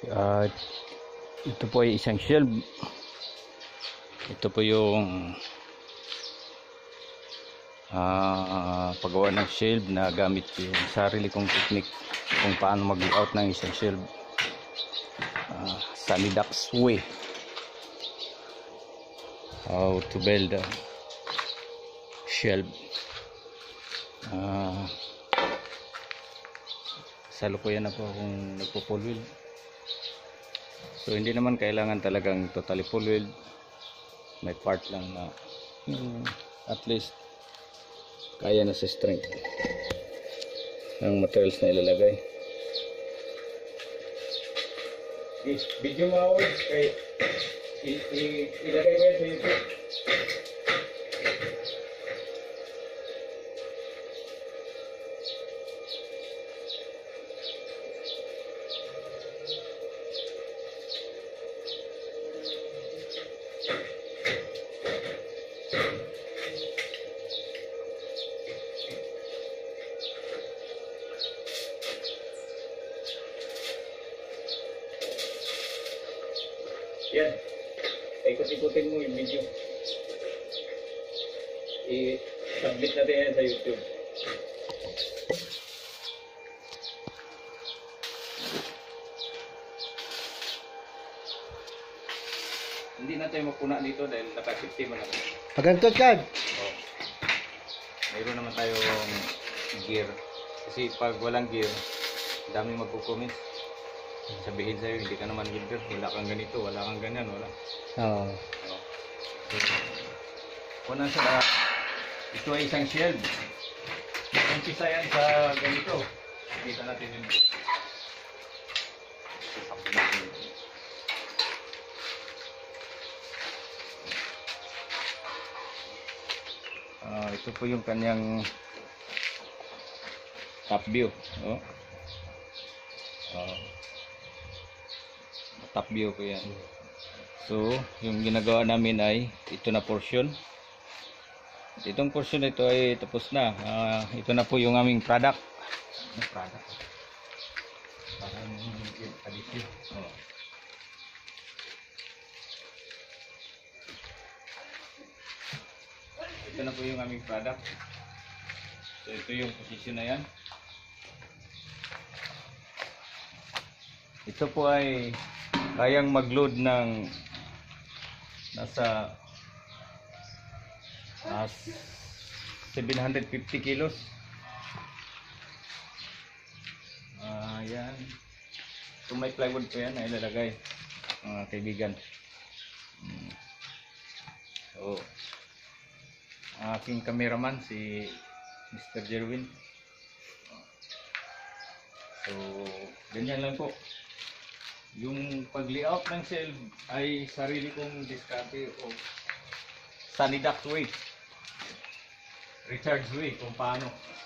At ito po ay isang shelf. Ito po yung paggawa ng shelf na gamit yung sarili kong technique kung paano mag-layout ng isang shelf. Sanidax way how to build a shelf. Salukuyan na po akong nagpo-full weld. So hindi naman kailangan talagang totally full weld. May part lang na at least kaya na sa strength ng materials na ilalagay. Video mo ako kay ilagay ko yan sa YouTube. Yan, ikot-ikutin mo yung video. I-submit natin yan sa YouTube. Hindi na tayo magpuna dito dahil naka-50 mo lang. Pagantot yan! Oh. Mayroon naman tayong gear. Kasi pag walang gear, dami magkukomment. Sabihin sa'yo, hindi ka naman builder, wala kang ganito, wala kang ganyan, wala. Oo. Una sa lahat, ito ay isang shelf. Umpisa yan sa ganito. Kita natin yung ito po yung kanyang top view. Top view ko yan. So yung ginagawa namin ay ito na portion. Itong portion ito ay tapos na. Ito na po yung aming product. Ito na po yung aming product. So ito yung position na yan. Ito po ay kayang mag-load ng nasa 750 kilos. Yan. Kung may plywood po yan na ilalagay, mga kaibigan. So aking cameraman si Mr. Jerwin. So ganyan lang po. Yung pag-layout ng shelf ay sarili kong diskarte o Sanidax way, Richard's way kung paano.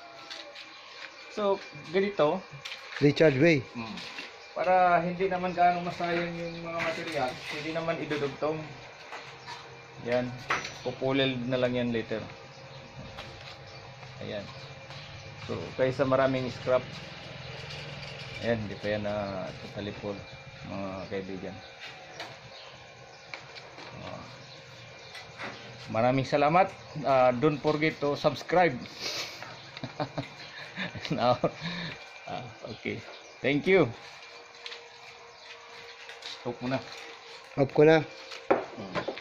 So ganito, Richard Way. para hindi naman gaano masayang yung mga material, hindi naman idudugtong. Yan, pupulil na lang yan later. Ayan. So kaysa maraming scrap, ayan, hindi pa yan na totally full, mga kaibigan. Maraming salamat. Don't forget to subscribe. Now, okay. Thank you. Stop muna. Off ko na.